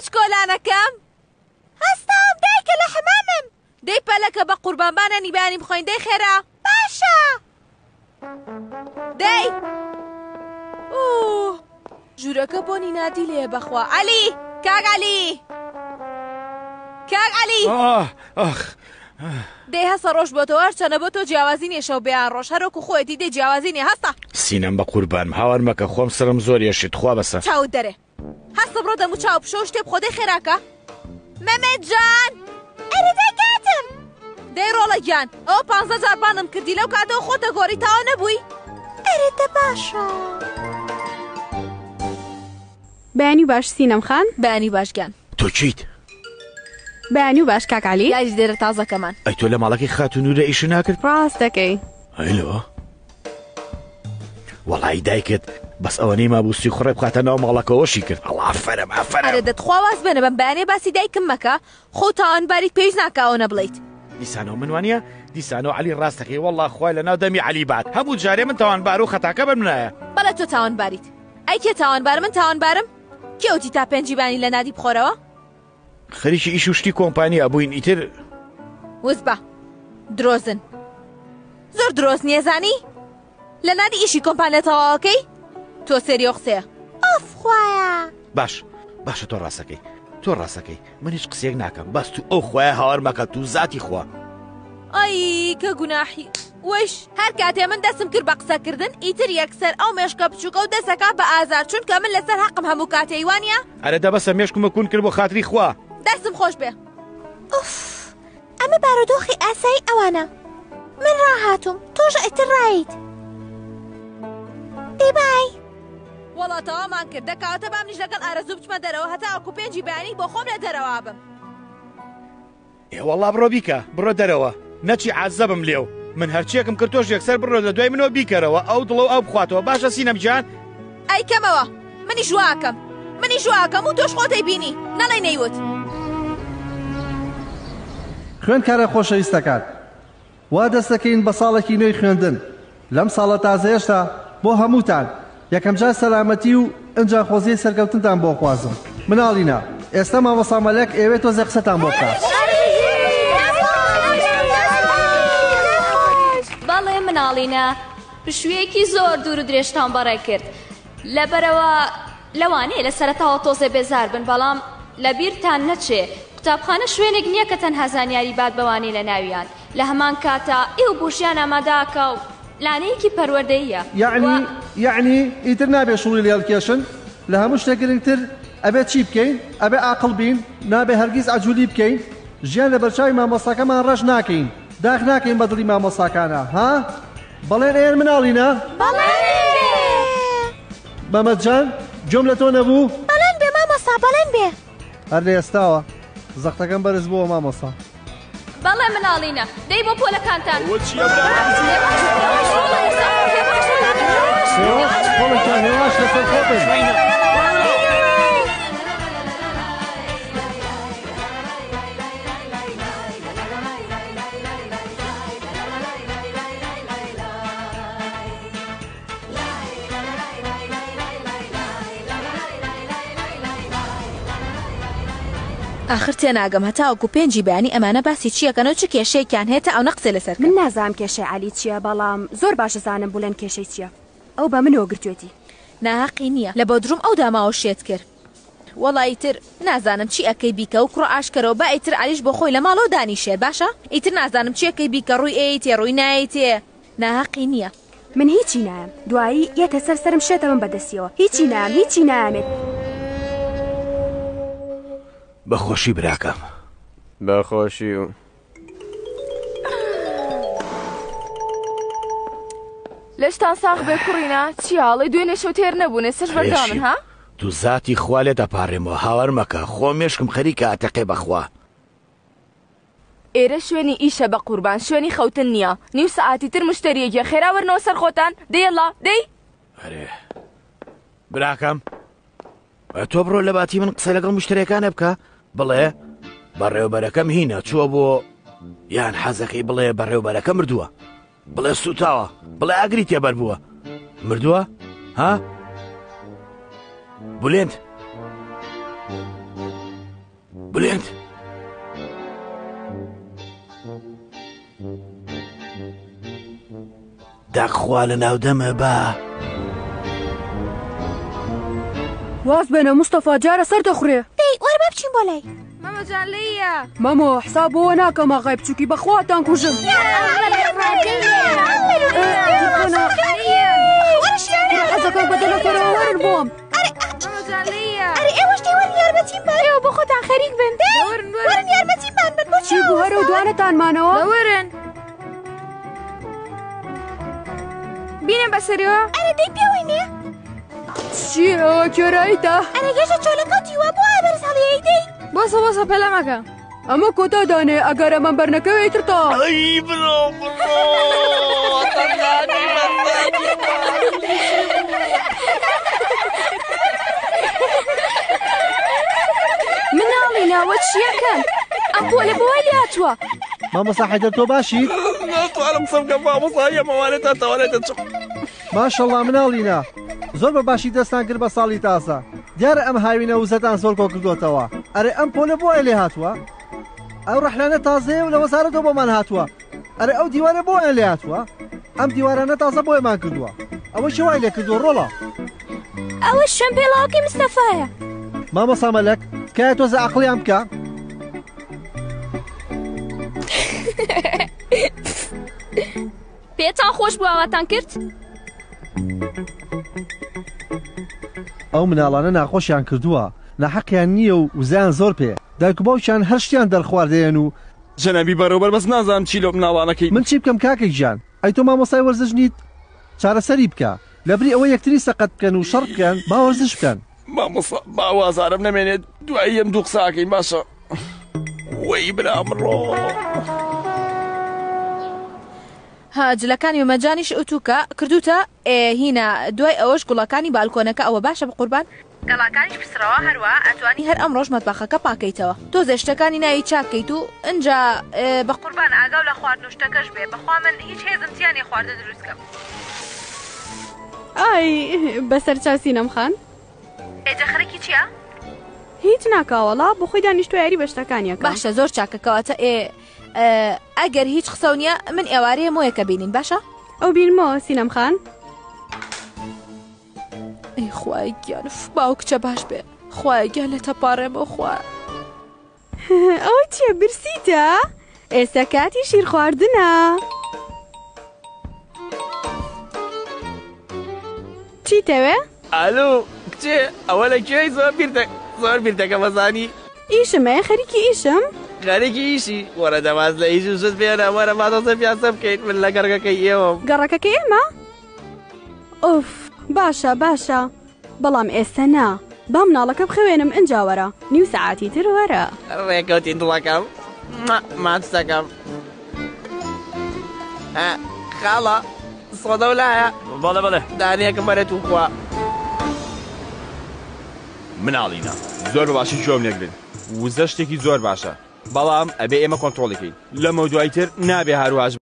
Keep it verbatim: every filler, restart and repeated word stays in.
کۆلانەکەم هەستام دایکە لە حمامم دەی پەلەکە بە قوربانبانە نیبانی بخۆین دەی خێرا باشە دەی اوه ژوورەکە بۆنی نادی لێ بەخوا عەلی کاک عەلی کاک عەلی دەی هەسە ڕۆژ بۆ تۆ هەرچەنە بۆ تۆ جیاوازی نیە شەو بەیان ڕۆژ هەرۆکو خۆیەتی دەی جیاوازی نیە هەستە سینەم بە قوربانم هاوار مەکە خۆم سرم زۆر یەشت خوا بەسە چاوت دەرێ هەستە بڕۆ دەموو چاو پشۆ شتێ بخۆ دەی خێراکە مەمەد جان ئەرە دەیکاتم دەی ڕۆڵە گیان ئەوە پانزە جار بانم کردی لەو کاتەوە خۆتە گۆڕی تاوە نەبووی ئەرێتە باشە بەیانی باش سینەم خان بەیانی باشگیان تۆ چیت؟ بەیانی و باش کاک عەلی یاریش دێرە تازەکەمان ئەی تۆ لە ماڵەکەی خاتونورە ئیش ناکرد؟ ڕاست دەکەی هەیلۆ وەڵای دایکت بەس ئەوە نەی مابووسی خوڕێ بخاتە ناو ماڵەکەەوەشی کرد ئەڵ ئافەرم ئافەرم ئەرە دەتخوا واز بێنە بەم بەیانێ باسی دایکم مەکە خۆ تاوانباریت پێویست ناکاوە نەبڵیت دیسانەوە من وانە دیسانەوە عەلی ڕاستەکەی وەڵڵا خوای لە ناو دەمی عەلی بات هەموو جارێ من تاوانبار و خەتاکە بەم نایە بەڵێ تۆ تاوانباریت ئەی کێ تاوانبارم من تاوانبارم کێوتی تا پێنجی بانی لە نادی بخۆرەوە خەریکی ئیش و شتی کۆمپانیا بووین ئیتر وز بە درۆزن زۆر درۆست نیێزانی لە نادی ئیشی کۆمپانیا تەواوەکەی تۆ سێری قسەیە ئەف خوایە باش باشە تۆ ڕاستەکەی تۆ ڕاستەکەی من هیچ قسێک ناکەم بەس تو ئەو خوایە هاوار مەکە تو زاتی خوا ئەی کە گوناحی وش هەر کاتێ من دەستم کرد بە قسەکردن ئیتر یەکسەر ئەو مێشکە بچووکە و دەسەکە بە ئازار چونکە من لەسەر حەقم هەموو کاتەی وانە ئەرە دەبەسە مێشکمە کون کرد بۆ خاتری خوا دەستم خۆش بێ ئوف ئەمە بارودۆخی ئاسایی ئەوانە من ڕاهاتوم تۆش ئیتر ڕایت دێبای وەڵا تەوامان کرد دەکەواتە بامنیش لەگەڵ ئارەزوو بچمە دەرەوە هەتا ئەوکو پێنجی بەیانی بۆ خۆم لە دەرەوە بم ئێ وەڵا بڕۆ بیکە بڕۆ دەرەوە نەچی عەزەبم لێو من هەرچیەکم کرد تۆش یەکسەر بڕۆ لە دوای منەوە بیکەرەوە ئەو دڵە و ئەو بخواتەوە باشە سینەم گیان ئەی کەمەوە منیش واکەم منیش واکەم و تۆش خۆتەی بینی نەڵێ نەیوت خوێندکارە خۆشەویستەکان وا دەستەکەین بە ساڵێکی نوێی خوێندن لەم ساڵە تازەیەشتا بۆ هەمووتان یەکەم جار سەلامەتی و ئەنجا خۆزیی سەرکەوتنتان بۆ خوازم مناڵینە ئێستا مامۆستا مەلەک ئێوێ تۆزێ قسەتان بۆ بکات بەڵێ مناڵینە پشوویەکی زۆر دوور و درێژتان بەڕێ کرد لەبەرەوە لەوانەیە لە سەرەتاوە تۆزێ بێزار بن بەڵام لە بیرتان نەچێ قوتابخانە شوێنێک نییە کە تەنها زانیاری باد بەوانەی لە ناویان لە هەمان کاتە ئێوە بوشیان ئاماداکە و لانەیەکی پەروەردەیە یعنی یعنی ئیتر نابێ شوڵی لێڵکێشن لە هەموو شتێک گرنگتر ئەبێ چی بکەین ئەبێ عاقڵ بین نابێ هەرگیز عەجوولی بکەین ژیان لە بەرچاوی مامۆستاکەمان ڕەش ناکەین داخ ناکەین بە دڵی مامۆستاکانە ها بەڵێن ئێن مناڵینە مەمەد جان جۆم لە تۆ نەبوو بەڵێن بێ مامۆستا بەڵێن بێ هەر لە ئێستاوە زەختەکەم بەرز بووە مامۆستا بەڵێ مناڵینە دەی بۆ پۆلەکانتان پۆڵێکیان هێواش لەسەر خۆتن ئاخر تێناگەم هەتاوەکو پێنجی بەیانی ئەمانە باسی چیەکەنەوە چ کێشەیەکیان هێتە ئەو نەقسێ لەسەر من نازانم کێشەی عەلی چییە بەڵام زۆر باشە زانم بوولێن کێشەی چییە ئەو بە منەوە گرتوێتی ناحەقی نییە لە بۆدروم ئەو داماوە شێت کرد وەڵی تر نازانم چی ئەەکەی بیکە و کوڕە ئاشکەرەوە با ئیتر عەلیش بۆ خۆی لە ماڵەوە دانیشێت باشە ئیتر نازانم چیەکەی بیکە ڕووی ئەیتێ ڕووی نایەتێ ناحەقی نییە من هیچی نایم دوایی یەتە سەر سرم شێتە من بەدەستیەوە هیچی نام هیچی نامێت بەخۆشی براکەم بەخۆشی و لەشتان ساغ بێ کوڕینە چیاڵی دوێنێ شەو تێر نەبوونێ سەر بەردامن ها تو زاتی خوا لێ دەپارڕێمەوە هاوار مەکە خۆ مێشکم خەریکە ئاتەقێ بەخوا ئێرە شوێنی ئیشە بە قوربان شوێنی خەوتن نییە نیو سەعاتی تر مشتریەکە خێراوەرنەوە سەر خۆتان دەیەڵا دەی هەرێ براکەم تۆ بڕۆ لە باتی من قسە لەگەڵ مشتریەکانە بکە بڵێ بەڕێوبەرەکەم هینە چووە بۆ یان حەزەکەی بڵێ بەڕێوبەرەکە مردووە بڵێ سوتاوە بڵێ ئاگری تێبەر بووە مردووە ها بولێند بلێند داخوا لە ناودەمە با واز بێنە مستەفا جارە سەر دەخورێ دەی وەرە بچین بۆ لای مەمەجان لێیە مەمۆ حساب بۆوە ناکەم ئاغای بچووکی بەخواتان کوژم حەزەکەم بەدەنە کۆرەوە وەرن بۆم مەمەجان لێیە ئەرێ ئێوەش دەی وەرن یارمەتیم بان ئێوە بۆ خۆتان خەریک بن وەرن وەرن یارمەتیم بان بن بۆ چی بوو هەرە و دوانەتانمانەوە وەرن بینم بەسەریەوە ئەرێ دەی پێوەینێ چی ئەوە کێراییتە ئەرێ گەشە چۆلەکەوتی وە بۆ ئا بەرزهەڵیەی دەی بۆسە بۆسە پەلە مەکە ئەمە کۆتا دانێ ئەگەر ئەمەم بەرنەکەوێ ترتا ئەی بڕۆ بڕۆ مناڵی ناوە چیەکەن ئەم پۆلە بۆوای لاتووە مامۆستا حەیدەر تۆ باشیت ناتوانم قسە بکەم مامۆستا ئەمەوانێت تا تەوانێتە چ ماشەڵڵا مناڵینا زۆر بە باشی دەستان کرد بە ساڵی تازە دیارە ئەم هاوینە وزەتان زۆر کۆ کردوتەوە ئەرێ ئەم پۆلە بۆ لێ هاتووە ئەو ڕەحلانە تازەیە و لە وەزارەتەوە بۆمان هاتووە ئەرێ ئەو دیوارە بۆ لێ هاتووە ئەم دیوارانە تازە بۆیمان کردووە ئەوە چی وای لێ کردووە ڕۆڵە ئەوە شوێن پێڵاوەکەی مستەفایە مامۆستا مەلەک تکایە تۆزە عەقڵیان بکە پێتان خۆش بووەواتان کرد؟ ئەو مناڵانە ناخۆشیان کردووە ناحەقیان نییە و وزیان زۆر پێ دایک و باوکیان هەر شتیان دەرخواردەیەن و جەنەبی بەڕێوەبەر بەس نازانم چی لۆ مناڵانەکەی من چی بکەم کاکەی گیان ئەی تۆ مامۆستای وەرزش نیت چارەسەری بکە لەبری ئەوە یەکتری سەقەت بکەن و شەڕ بکەن با وەرزش بکەن مامۆستا باوازارم نەمێنێت دوایی ئەم دوو قساکەین باشە وەی برام ڕۆ هاجلەکانی و مەجانیش ئوتوکە کردوتە هینە دوای ئەوەش گوڵەکانی بالکۆنەکە ئەوە باشە بە قوربان گەڵاکانیش پسرەوە هەروە ئەتوانی هەر ئەم ڕۆژ مەتبەخەکە پاکەیتەوە تۆ زێشتەکانی ناوی چاکەیت و ئەنجا بە قوربان ئاگاو لە خواردن و شتەکەش بێ بەخوا من هیچ هێزم تیانی خواردە دروستکەم ئای بەسەر چاسینەم خان ئێجە خەرێکی چییە؟ هیچ ناکاوەڵا بۆ خۆی دانیشتوە یاری بەشتەکانیەکە باشە زۆر چاکەکەواتە ئێ ئەگەر هیچ قسە نییە من ئێوارەیە مۆیەکە بینین باشە؟ ئەو بینمەوە سینەم خان ئەی خوای گیان باو کچە باش بێ خوای گیان لە تەپارێمەوە خوا ئەوە چیە برسیتە؟ ئێستا کاتی شیر خواردنە چیتەوێ؟ ئالو کچێ ئەوە لە کوێی زۆر بیردە زۆر بیردەکە بەزانی ئیشمەیە خەریکی ئیشم؟ خەرێکی ئیشی وەرە دەواز لە ئیش و زت بێنە وەرە ماتۆزە پیاسە بکەیت من لە گەڕگەکەی ئێوەم گەڕەکەکەی ئێمە؟ ئۆف باشە باشە بەڵام ئێستا نا با مناڵەکە بخەوێنم ئەنجاوەرە نیو سەعاتی تر وەرە ڕێکەوتی دڵەکەم ماچەکەم خاڵە سۆدە ولایە بەڵێ بەڵێ دانەیەکم بەرێت و خوا مناڵینە زۆر باشی جۆم نەگرن وزە شتێکی زۆر باشە بەڵام ئەبێ ئێمە کۆنتڕۆڵەکەین لەمە دوایتر نابێ هەروەش